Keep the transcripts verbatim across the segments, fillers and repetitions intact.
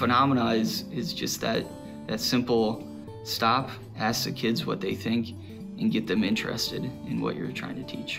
phenomena is, is just that, that simple stop, ask the kids what they think, and get them interested in what you're trying to teach.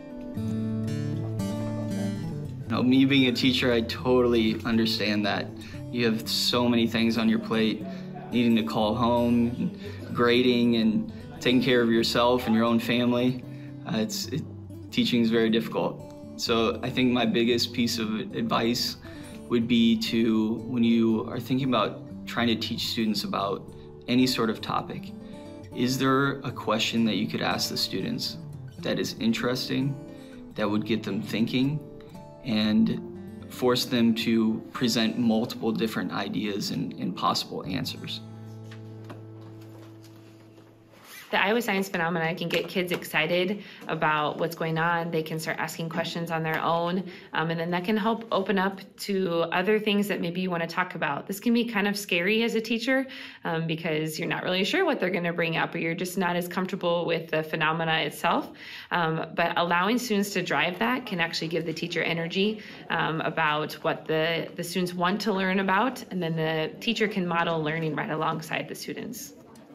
You know, me being a teacher, I totally understand that. You have so many things on your plate, needing to call home, grading, and taking care of yourself and your own family. Uh, it's, it, teaching is very difficult. So I think my biggest piece of advice would be to, when you are thinking about trying to teach students about any sort of topic, is there a question that you could ask the students that is interesting, that would get them thinking, and force them to present multiple different ideas and, and possible answers? The Iowa Science Phenomena can get kids excited about what's going on. They can start asking questions on their own, um, and then that can help open up to other things that maybe you want to talk about. This can be kind of scary as a teacher um, because you're not really sure what they're going to bring up, or you're just not as comfortable with the phenomena itself. Um, but allowing students to drive that can actually give the teacher energy um, about what the, the students want to learn about, and then the teacher can model learning right alongside the students.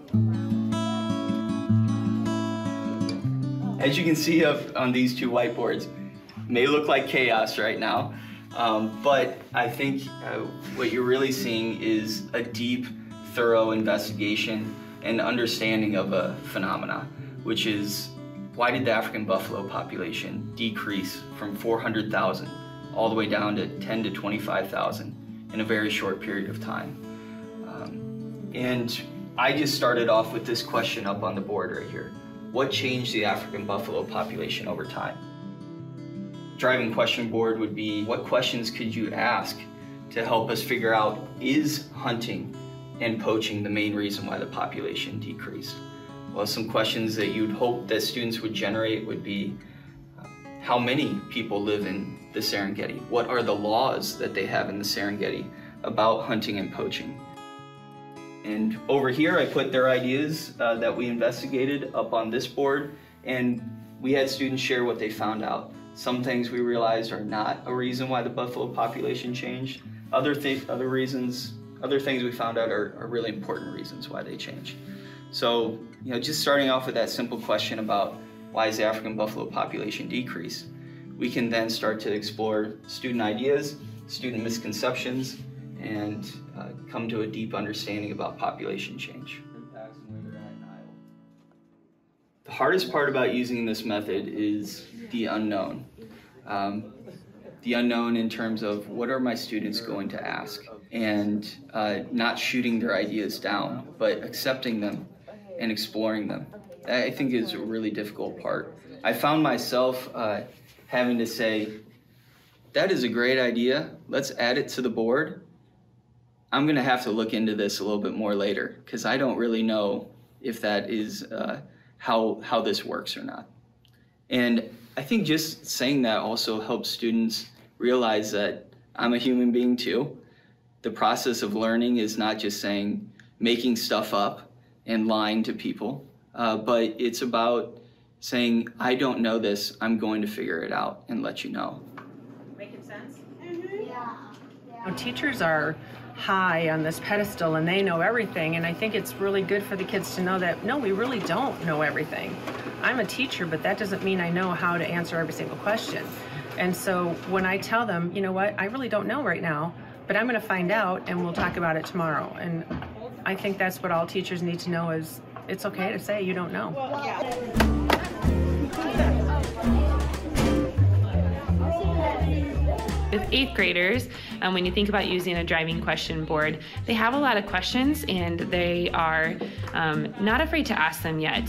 As you can see up on these two whiteboards, may look like chaos right now, um, but I think uh, what you're really seeing is a deep, thorough investigation and understanding of a phenomena, which is, why did the African buffalo population decrease from four hundred thousand all the way down to ten to twenty-five thousand in a very short period of time? Um, and I just started off with this question up on the board right here. What changed the African buffalo population over time? Driving question board would be, what questions could you ask to help us figure out, is hunting and poaching the main reason why the population decreased? Well, some questions that you'd hope that students would generate would be, uh, how many people live in the Serengeti? What are the laws that they have in the Serengeti about hunting and poaching? And over here, I put their ideas uh, that we investigated up on this board, and we had students share what they found out. Some things we realized are not a reason why the buffalo population changed. Other, th other reasons, other things we found out are, are really important reasons why they changed. So, you know, just starting off with that simple question about why is the African buffalo population decrease, we can then start to explore student ideas, student misconceptions, and uh, come to a deep understanding about population change. The hardest part about using this method is the unknown. Um, the unknown in terms of, what are my students going to ask? And uh, not shooting their ideas down, but accepting them and exploring them. That, I think, is a really difficult part. I found myself uh, having to say, that is a great idea, let's add it to the board. I'm gonna have to look into this a little bit more later, because I don't really know if that is uh, how, how this works or not. And I think just saying that also helps students realize that I'm a human being too. The process of learning is not just saying, making stuff up and lying to people, uh, but it's about saying, I don't know this, I'm going to figure it out and let you know. Making sense? Mm-hmm. Yeah. Yeah. Teachers are high on this pedestal and they know everything, and I think it's really good for the kids to know that, no, we really don't know everything. I'm a teacher, but that doesn't mean I know how to answer every single question. And so when I tell them, you know what, I really don't know right now, but I'm going to find out and we'll talk about it tomorrow. And I think that's what all teachers need to know, is it's okay to say you don't know. Well, yeah. With eighth graders, um, when you think about using a driving question board, they have a lot of questions and they are um, not afraid to ask them yet.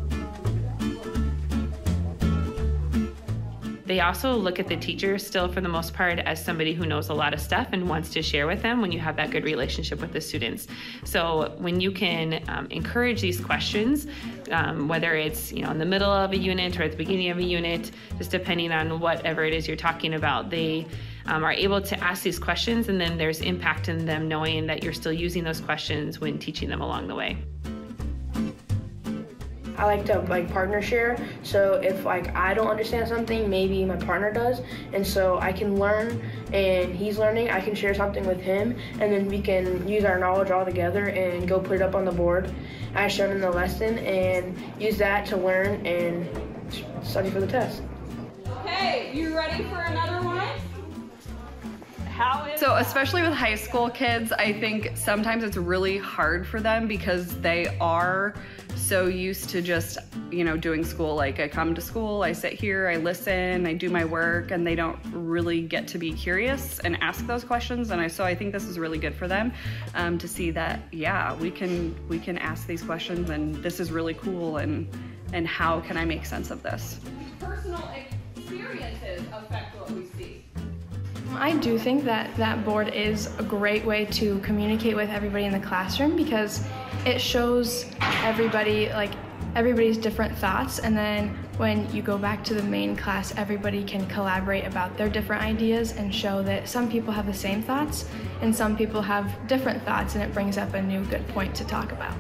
They also look at the teacher still, for the most part, as somebody who knows a lot of stuff and wants to share with them when you have that good relationship with the students. So when you can um, encourage these questions, um, whether it's you know in the middle of a unit or at the beginning of a unit, just depending on whatever it is you're talking about, they um, are able to ask these questions, and then there's impact in them knowing that you're still using those questions when teaching them along the way. I like to like partner share. So if like I don't understand something, maybe my partner does, and so I can learn and he's learning, I can share something with him, and then we can use our knowledge all together and go put it up on the board as shown in the lesson and use that to learn and study for the test. Okay, you ready for another one? How is So especially with high school kids, I think sometimes it's really hard for them because they are so used to just, you know, doing school. Like I come to school, I sit here, I listen, I do my work, and they don't really get to be curious and ask those questions. And I, so I think this is really good for them um, to see that, yeah, we can we can ask these questions, and this is really cool, and and how can I make sense of this? personal experiences affect what we see? I do think that that board is a great way to communicate with everybody in the classroom because it shows everybody, like everybody's different thoughts, and then when you go back to the main class, everybody can collaborate about their different ideas and show that some people have the same thoughts and some people have different thoughts, and it brings up a new good point to talk about.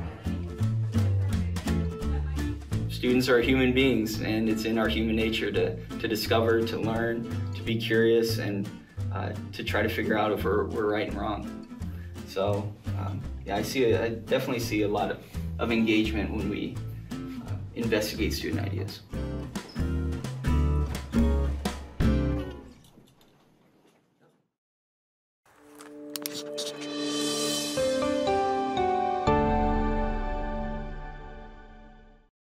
Students are human beings, and it's in our human nature to, to discover, to learn, to be curious, and uh, to try to figure out if we're, we're right and wrong. So um, yeah, I see, a, I definitely see a lot of, of engagement when we uh, investigate student ideas.